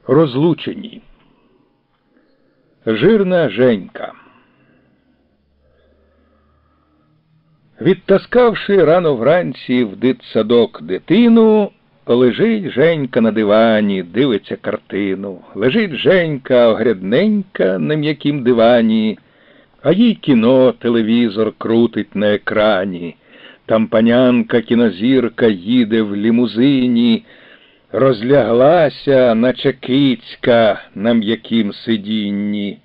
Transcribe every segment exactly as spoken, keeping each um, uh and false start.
Розлучені. Жирна Женька. Відтаскавши рано вранці в дитсадок дитину, лежить Женька на дивані, дивиться картину. Лежить Женька огрядненька на м'якім дивані, а їй кіно телевізор крутить на екрані. Там панянка кінозірка їде в лімузині, розляглася, наче кицька на м'якім сидінні.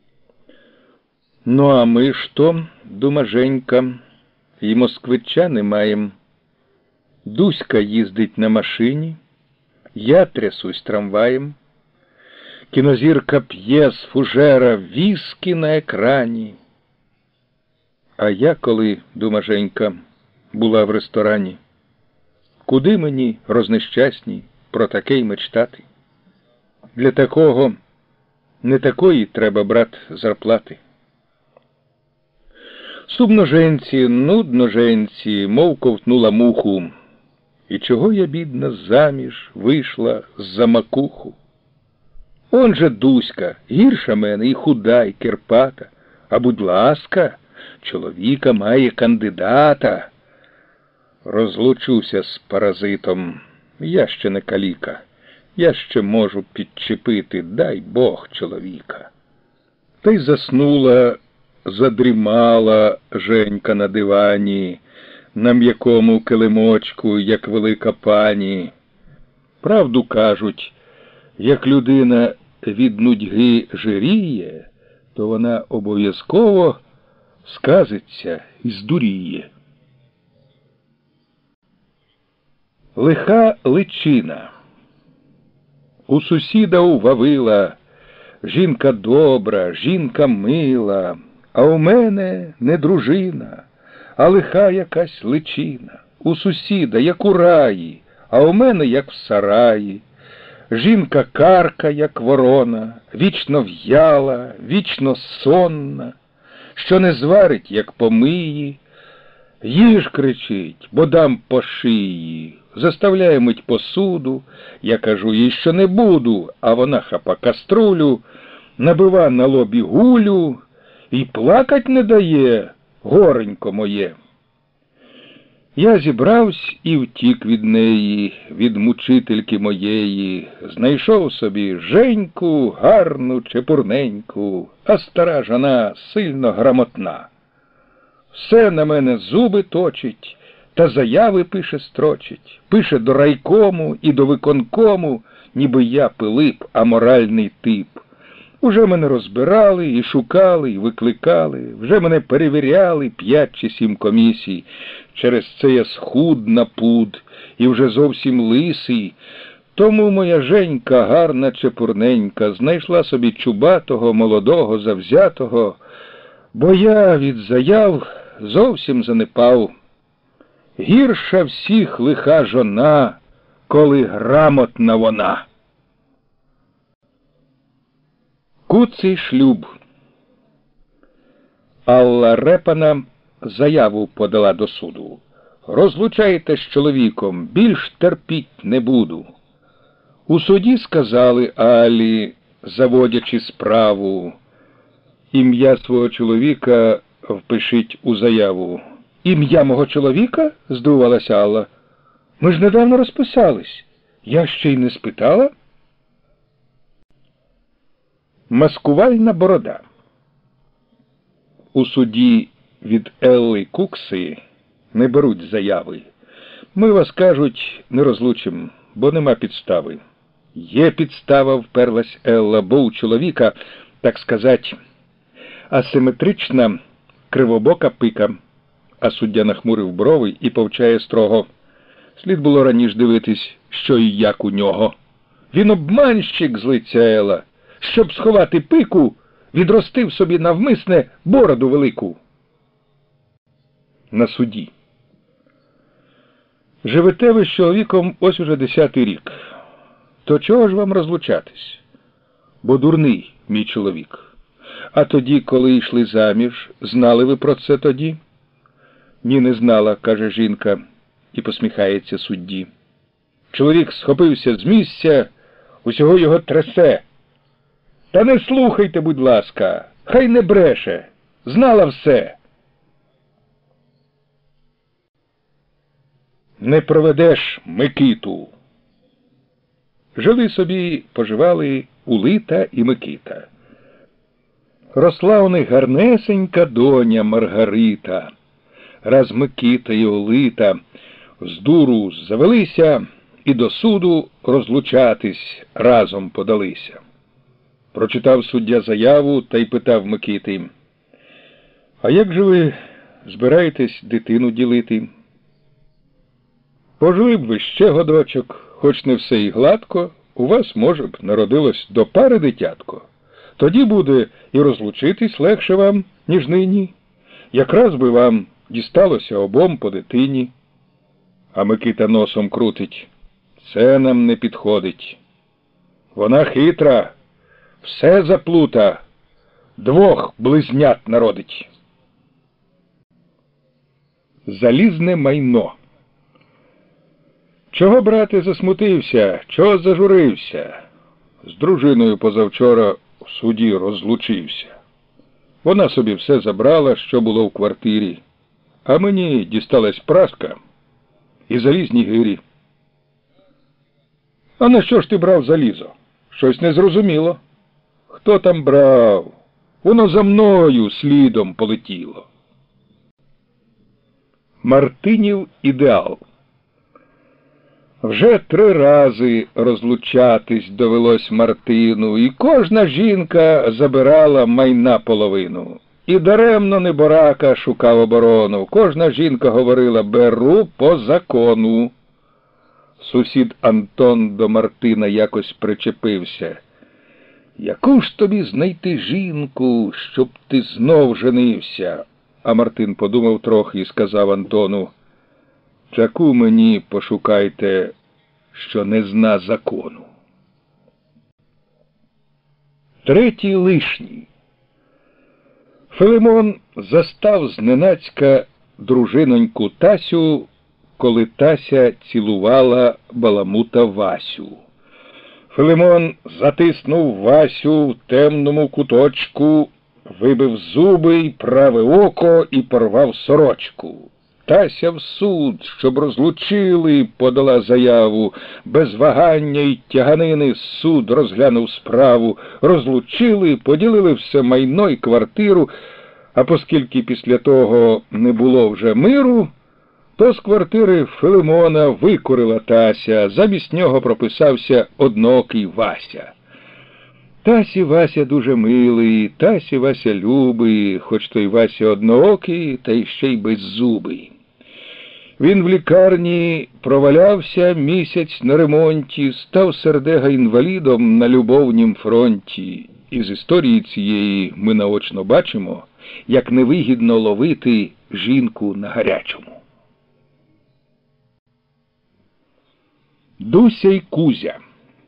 Ну, а ми ж то, дума Женька, і москвича не маєм. Дуська їздить на машині, я трясусь трамваєм. Кінозірка п'є з фужера віскі на екрані. А я, коли, дума Женька, була в ресторані, куди мені, рознещасній, про таке й мечтати? Для такого, не такої треба, брат, зарплати. Сумно Женці, нудно Женці, мов ковтнула муху. І чого я, бідна, заміж вийшла за макуху? Он же Дуська, гірша мене, і худа, і кирпата. А будь ласка, чоловіка має кандидата. Розлучуся з паразитом, я ще не каліка. Я ще можу підчепити, дай Бог, чоловіка. Та й заснула, задрімала Женька на дивані, на м'якому килимочку, як велика пані. Правду кажуть, як людина від нудьги жиріє, то вона обов'язково сказиться і здуріє. Лиха личина. У сусіда у Вавила жінка добра, жінка мила, а у мене не дружина, а лиха якась личина. У сусіда, як у раї, а у мене, як в сараї. Жінка карка, як ворона, вічно в'яла, вічно сонна, що не зварить, як помиї. Їж, кричить, бо дам по шиї. Заставляє мить посуду, я кажу їй, що не буду, а вона хапа каструлю, набива на лобі гулю і плакать не дає, горенько моє. Я зібравсь і втік від неї, від мучительки моєї, знайшов собі Женьку гарну, чепурненьку, а стара жона сильно грамотна. Все на мене зуби точить, та заяви пише строчить, пише до райкому і до виконкому, ніби я Пилип, аморальний тип. Уже мене розбирали і шукали, і викликали, вже мене перевіряли п'ять чи сім комісій. Через це я схуд на пуд і вже зовсім лисий. Тому моя Женька, гарна чепурненька, знайшла собі чубатого, молодого, завзятого, бо я від заяв зовсім занепав. Гірша всіх лиха жона, коли грамотна вона. Куций шлюб. Алла Репана заяву подала до суду. Розлучайте з чоловіком, більш терпіть не буду. У суді сказали Аллі, заводячи справу, ім'я свого чоловіка впишіть у заяву. Ім'я мого чоловіка? Здивувалася Алла. Ми ж недавно розписались. Я ще й не спитала. Маскувальна борода. У суді від Елли Кукси не беруть заяви. Ми вас, кажуть, не розлучим, бо нема підстави. Є підстава, вперлась Елла, бо у чоловіка, так сказать, асиметрична кривобока пика. А суддя нахмурив брови і повчає строго. Слід було раніше дивитись, що і як у нього. Він обманщик, злиться Елла. Щоб сховати пику, відростив собі навмисне бороду велику. На суді. Живете ви з чоловіком ось уже десятий рік. То чого ж вам розлучатись? Бо дурний мій чоловік. А тоді, коли йшли заміж, знали ви про це тоді? Ні, не знала, каже жінка, і посміхається судді. Чоловік схопився з місця, усього його трясе. Та не слухайте, будь ласка, хай не бреше, знала все. Не проведеш Микиту. Жили собі, поживали Улита і Микита. Росла у них гарнесенька доня Маргарита. Раз Микита і Улита з дуру завелися і до суду розлучатись разом подалися. Прочитав суддя заяву та й питав Микити: «А як же ви збираєтесь дитину ділити?» «Пожили б ви ще годочок, хоч не все і гладко, у вас, може б, народилось до пари дитятко. Тоді буде і розлучитись легше вам, ніж нині. Якраз би вам дісталося обом по дитині». А Микита носом крутить: «Це нам не підходить. Вона хитра, все заплута, двох близнят народить». Залізне майно. Чого, брате, засмутився, чого зажурився? З дружиною позавчора в суді розлучився. Вона собі все забрала, що було в квартирі, а мені дісталась праска і залізні гирі. А на що ж ти брав залізо? Щось незрозуміло. Хто там брав? Воно за мною слідом полетіло. Мартинів ідеал. Вже три рази розлучатись довелось Мартину, і кожна жінка забирала майна половину. І даремно неборака шукав оборону. Кожна жінка говорила: «Беру по закону». Сусід Антон до Мартина якось причепився: «Яку ж тобі знайти жінку, щоб ти знов женився?» А Мартин подумав трохи і сказав Антону: «Таку мені пошукайте, що не зна закону». Третій лишній. Филимон застав зненацька дружиноньку Тасю, коли Тася цілувала баламута Васю. Филимон затиснув Васю в темному куточку, вибив зуби й праве око і порвав сорочку. Тася в суд, щоб розлучили, подала заяву. Без вагання й тяганини суд розглянув справу. Розлучили, поділили все майно й квартиру, а оскільки після того не було вже миру, то з квартири Филимона викурила Тася, замість нього прописався одноокий Вася. Тасі Вася дуже милий, Тасі Вася любий, хоч той Вася одноокий, та й ще й беззубий. Він в лікарні провалявся місяць на ремонті, став сердега інвалідом на любовнім фронті. І з історії цієї ми наочно бачимо, як невигідно ловити жінку на гарячому. Дуся й Кузя.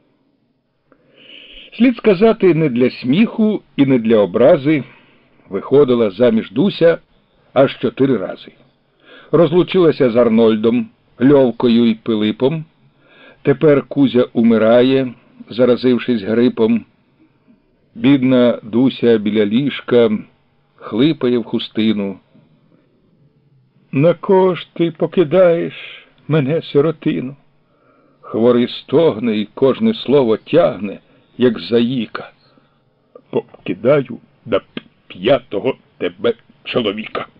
Слід сказати, не для сміху і не для образи виходила заміж Дуся аж чотири рази. Розлучилася з Арнольдом, Льовкою і Пилипом. Тепер Кузя умирає, заразившись грипом. Бідна Дуся біля ліжка хлипає в хустину. «На кого ж ти покидаєш мене, сиротину?» Хворий стогне і кожне слово тягне, як заїка. «Покидаю до п'ятого тебе чоловіка».